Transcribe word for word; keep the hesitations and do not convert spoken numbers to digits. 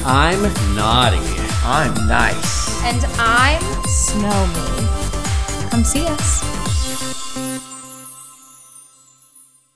I'm naughty. I'm nice. And I'm Snowmi. Come see us.